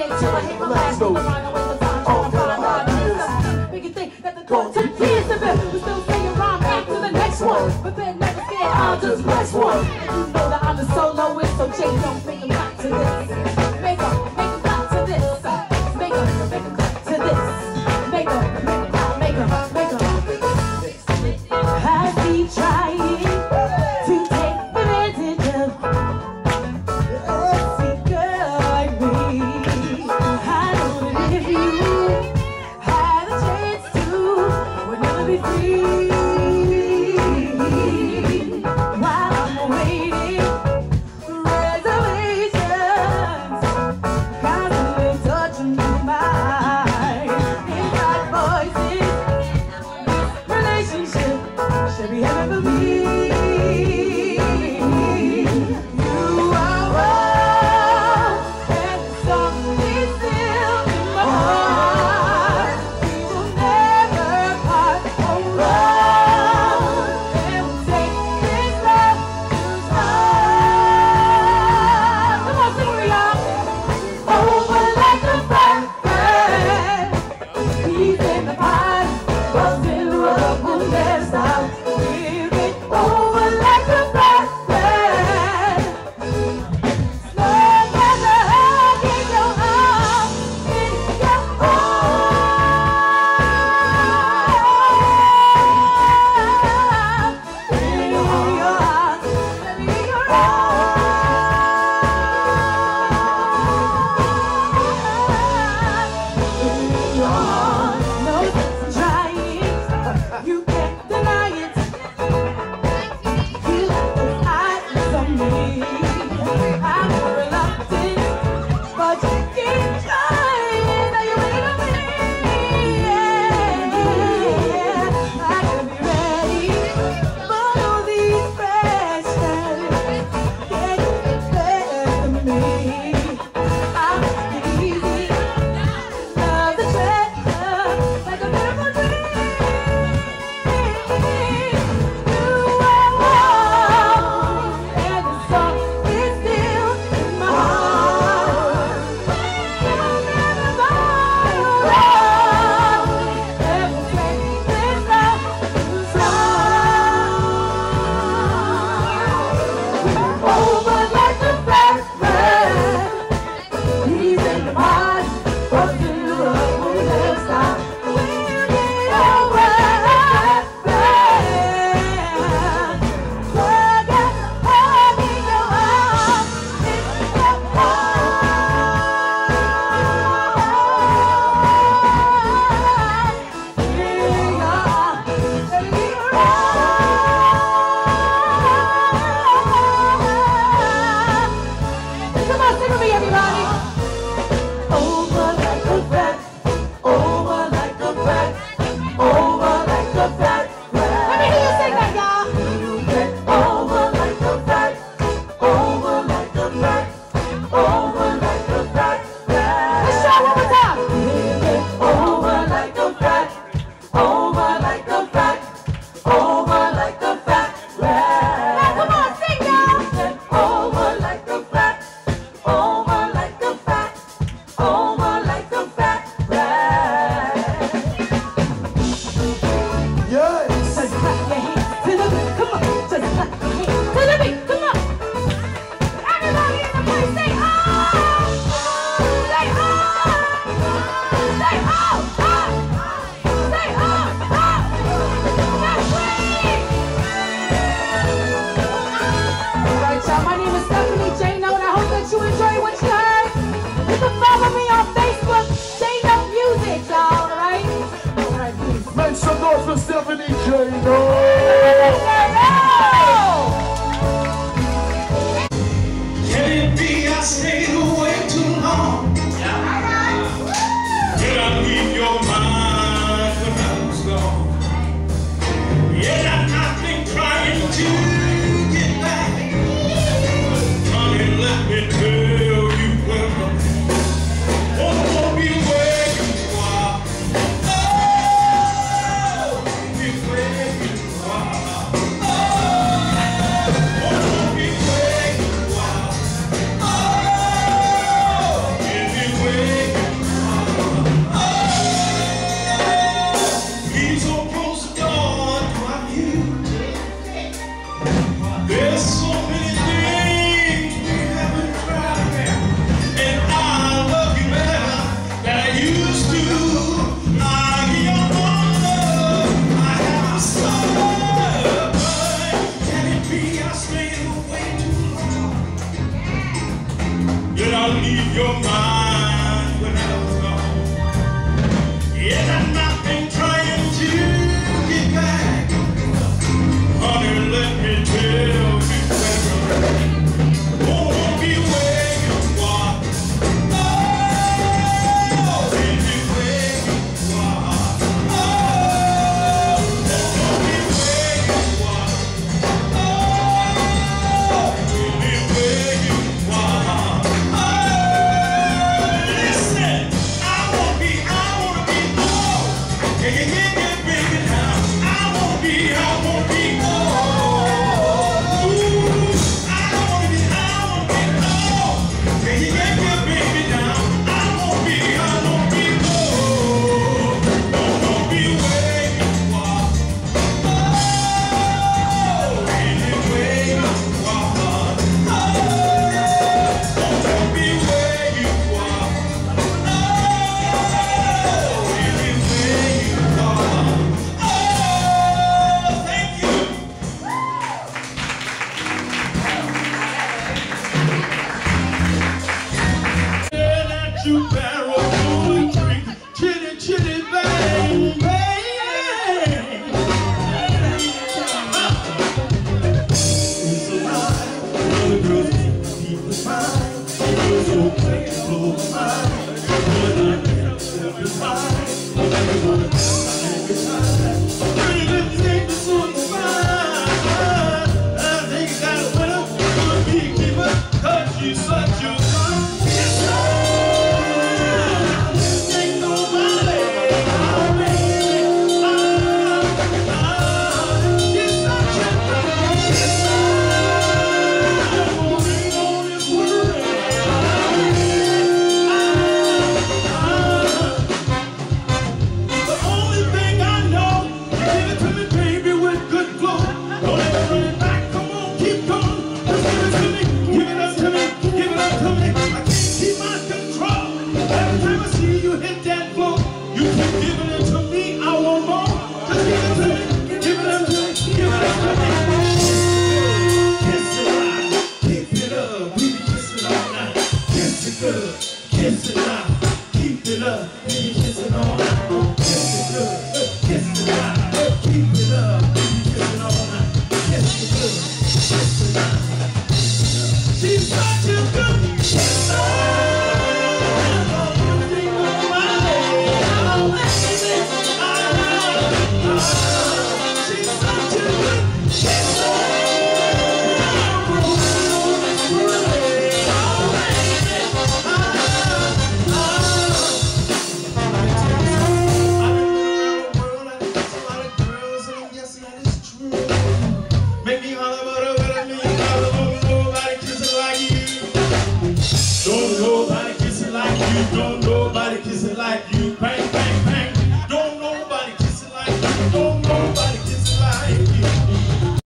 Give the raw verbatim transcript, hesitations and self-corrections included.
till I hit my last. The line away the time, trying to find out. Make you think that the thought took years of it. We still saying rhyme back to the next one. But then never scared, I'll just press one. And you know that I'm the soloist, so Jay don't make him back to this. Make up, make him back to this. Make up, make him back to this. Make up, make him back, make him, make him. Has he trying to take advantage of a sweet girl like me? I know that if you had a chance to, I would never be free. While I'm waiting, reservations constantly touching my mind. Inside voices, relationship should be heaven for me. You are wrong, and the song is still in my heart. We will never part. Oh, love, and we'll take this love to stars. Come on, sing with me, y'all. Over like a blackbird, he's in the pine, buzzing the rug will never stop. We'll get over like a blackbird, snug as a hug in your arms, in your arms, in your arms, in your arms. No sense in trying, you can't deny it. You put eyes on me. I'm reluctant, but you keep trying. Now you wait on me. Yeah, I gotta be ready for all these pressures. Can't get the best of me. I'm easy, love the treasure like a beautiful dream. You are wrong, and the song is still in my heart. You'll never find wrong, and we'll take this love to stars. Over like a blackbird, he's in the pond, buzzing the rug will never stop. We'll get over like a blackbird, snug as a hug in your arms, in your arms, in your arms. Come on, sing with me, everybody. Over like a you barrel through the creek. Chitty, chitty, bang, bang. It's a ride. All the girls keep the fine. It's so clear, blow my mind. But I can't step aside. Everyone, every time. Pretty little thing to sort of fine. I think I got a winner. Good beekeeper, cause she's such a kiss it now, keep it up, baby, kiss it all night. Kiss it good, kiss it now, keep it up, baby, kiss it all night. Kiss it good, kiss it now. She's such a good kisser. Make me holler, but what I mean, holler, nobody kissing like you. Don't nobody kissing like you. Don't nobody kissing like you.